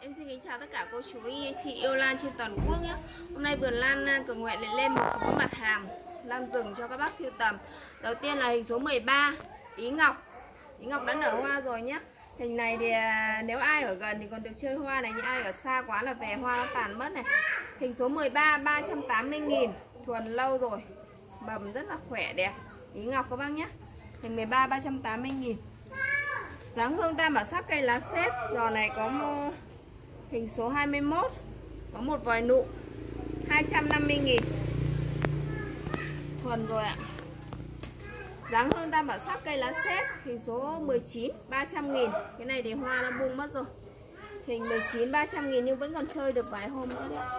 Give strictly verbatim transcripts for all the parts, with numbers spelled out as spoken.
Em xin kính chào tất cả cô chú anh chị yêu lan trên toàn quốc nhé. Hôm nay vườn lan Cường Nguyện lại lên một số mặt hàng lan rừng cho các bác sưu tầm. Đầu tiên là hình số mười ba, Ý Ngọc. Ý Ngọc đã nở hoa rồi nhé. Hình này thì nếu ai ở gần thì còn được chơi hoa này, nhưng ai ở xa quá là về hoa nó tàn mất này. Hình số mười ba, ba trăm tám mươi nghìn, thuần lâu rồi, mầm rất là khỏe đẹp. Ý Ngọc các bác nhé. Hình mười ba, ba trăm tám mươi nghìn. Dáng hương tam bảo sắc cây lá xếp. Giò này có hình số hai mươi mốt, có một vòi nụ, hai trăm năm mươi nghìn, thuần rồi ạ. Dáng hương tam bảo sắc cây lá xếp. Hình số mười chín, ba trăm nghìn. Cái này thì hoa nó bung mất rồi. Hình mười chín, ba trăm nghìn nhưng vẫn còn chơi được vài hôm nữa đấy.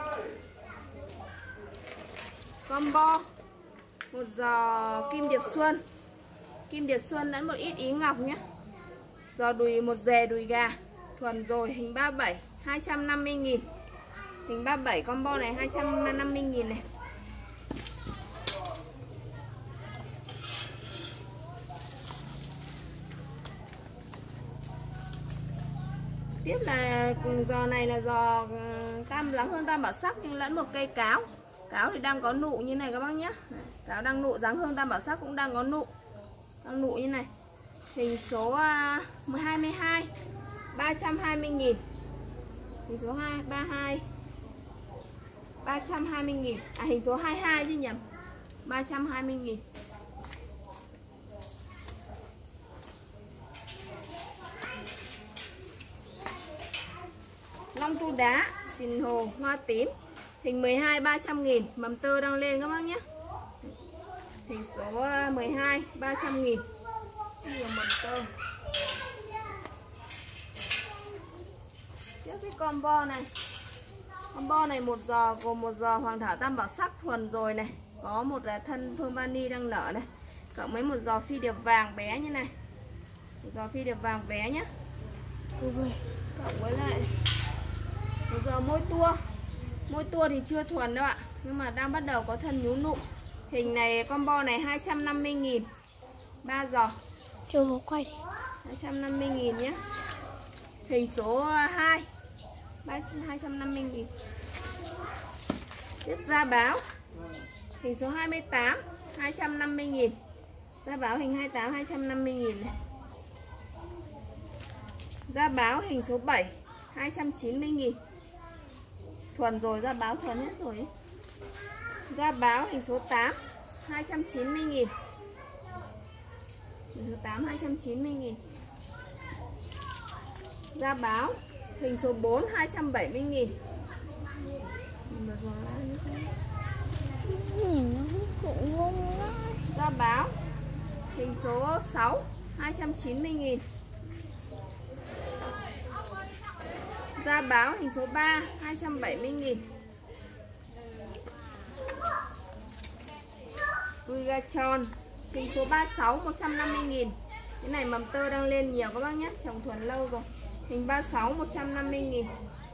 Combo một giò Kim Điệp Xuân. Kim Điệp Xuân lẫn một ít Ý Ngọc nhé. Giò đùi, một dề đùi gà, thuần rồi. Hình ba mươi bảy, hai trăm năm mươi nghìn. Hình ba mươi bảy combo này hai trăm năm mươi nghìn này. Tiếp là giò này là giò tam dáng hương tam bảo sắc nhưng lẫn một cây cáo. Cáo thì đang có nụ như này các bác nhé. Cáo đang nụ, dáng hương tam bảo sắc cũng đang có nụ, đang nụ như này. Hình số hai mươi hai, ba trăm hai mươi nghìn. Hình số hai, ba mươi hai, ba trăm hai mươi nghìn. À hình số hai mươi hai chứ nhầm, ba trăm hai mươi nghìn. Long tu đá, xìn hồ, hoa tím. Hình mười hai, ba trăm nghìn. Mầm tơ đang lên các bác nhé. Hình số mười hai, ba trăm nghìn. Nhiều mầm tơ. Tiếp cái combo này. Combo này một giò gồm một giò hoàng thảo tam bảo sắc thuần rồi này. Có một thân phương vani đang nở này. Cộng với một giò phi điệp vàng bé như này. Một giò phi điệp vàng bé nhé. Cộng với lại một giò môi tua. Môi tua thì chưa thuần đâu ạ, nhưng mà đang bắt đầu có thân nhú nụ. Hình này combo này hai trăm năm mươi nghìn. ba giò. Chưa có quay đi. hai trăm năm mươi nghìn nhé. Hình số hai, hai trăm năm mươi nghìn. Tiếp gia báo. Hình số hai mươi tám, hai trăm năm mươi nghìn. Gia báo hình hai mươi tám, hai trăm năm mươi nghìn này. Gia báo hình số bảy, hai trăm chín mươi nghìn. Thuần rồi, gia báo thuần hết rồi ấy. Gia báo hình số tám, hai trăm chín mươi nghìn. Hình số tám, hai trăm chín mươi nghìn. Gia báo hình số bốn, hai trăm bảy mươi nghìn. Gia báo hình số sáu, hai trăm chín mươi nghìn. Gia báo hình số ba, hai trăm bảy mươi nghìn. Đùi gà tròn hình số ba mươi sáu, một trăm năm mươi nghìn. Cái này mầm tơ đang lên nhiều các bác nhé, trồng thuần lâu rồi. Hình ba mươi sáu, một trăm năm mươi nghìn.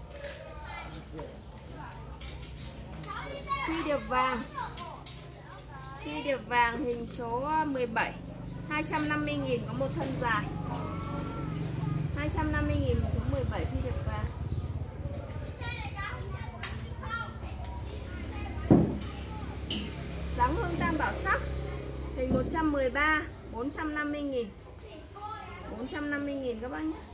Phi điệp vàng. Phi điệp vàng hình số mười bảy, hai trăm năm mươi nghìn, có một thân dài. hai trăm năm mươi nghìn hình số mười bảy phi điệp vàng. Dáng hương tam bảo sắc. Hình một trăm mười ba, bốn trăm năm mươi nghìn. bốn trăm năm mươi nghìn các bác nhé.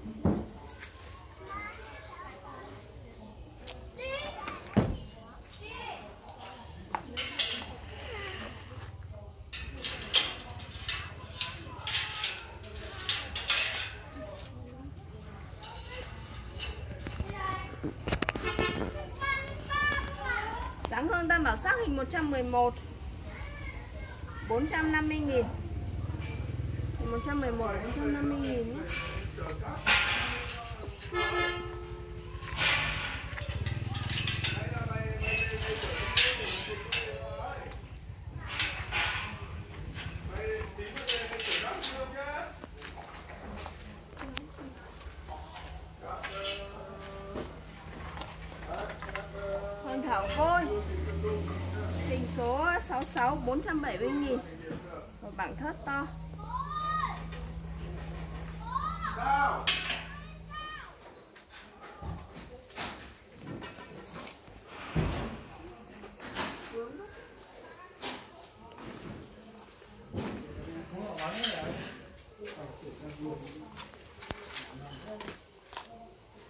Dáng hương tam bảo sắc hình một trăm mười một, bốn trăm năm mươi nghìn. Hình một trăm mười một, bốn trăm năm mươi nghìn nhé. Hoàng thảo vôi hình số sáu mươi sáu, bốn trăm bảy mươi nghìn. Một bảng thớt to.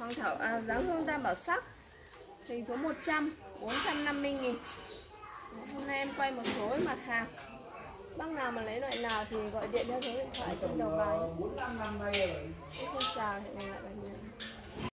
Hoàng thảo à, dáng hương tam bảo sắc hình số một trăm, bốn trăm năm mươi nghìn. Hôm nay em quay một số mặt hàng. Bác nào mà lấy loại nào thì gọi điện theo số điện thoại trên đầu bài. Xin chào, hẹn gặp lại các bạn.